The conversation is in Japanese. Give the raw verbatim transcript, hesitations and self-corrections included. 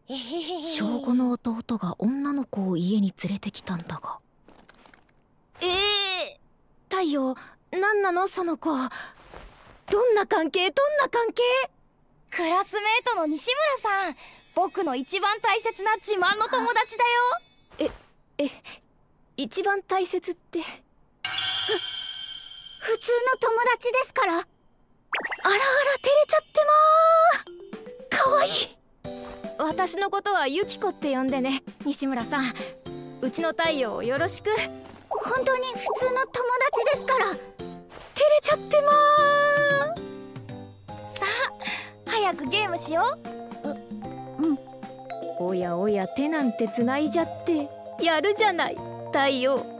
小ごの弟が女の子を家に連れてきたんだが。 ええー、太陽、何なのその子。どんな関係どんな関係？ クラスメートの西村さん、僕の一番大切な自慢の友達だよ。 え、え、一番大切って？ふ、 普通の友達ですから。あらあら、照れちゃってまー。かわいい。私のことはユキコって呼んでね、西村さん。うちの太陽をよろしく。 本当に普通の友達ですから。 照れちゃってまー。さあ、早くゲームしよう。 う、うん。 おやおや、手なんてつないじゃってやるじゃない太陽。